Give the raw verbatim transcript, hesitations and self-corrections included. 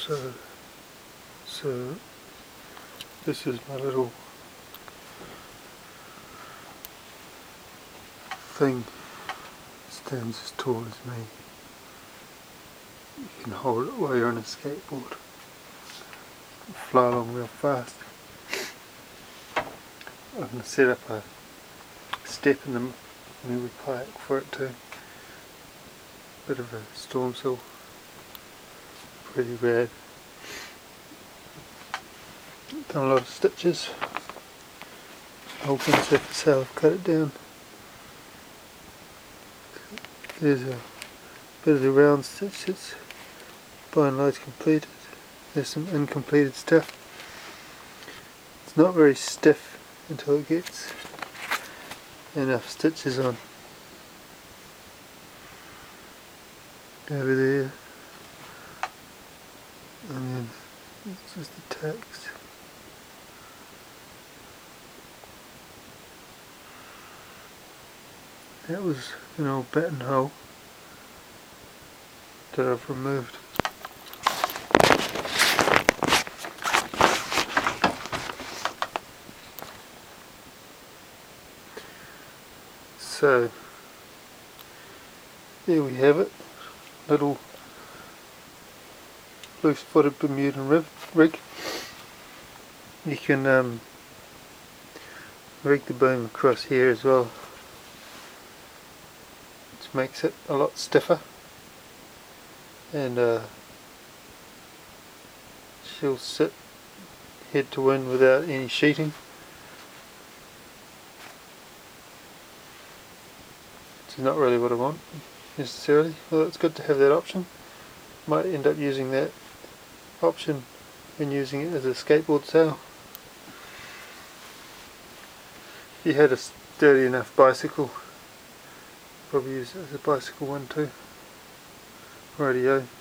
So, so this is my little thing. It stands as tall as me. You can hold it while you're on a skateboard. Fly along real fast. I'm going to set up a step in the new kayak for it too. Bit of a storm sill. Pretty rad. Done a lot of stitches. Whole thing surface how I've cut it down. There's a bit of the round stitch that's by and large completed. There's some incompleted stuff. It's not very stiff until it gets enough stitches on. Over there. And then it's just the text. That was an old batten hole that I've removed. So there we have it, little loose footed Bermudan rig. You can um, rig the boom across here as well, which makes it a lot stiffer, and uh, she'll sit head to wind without any sheeting. Which is not really what I want necessarily, although it's good to have that option. Might end up using that option when using it as a skateboard sail. If you had a sturdy enough bicycle, probably use it as a bicycle one too. Rightio.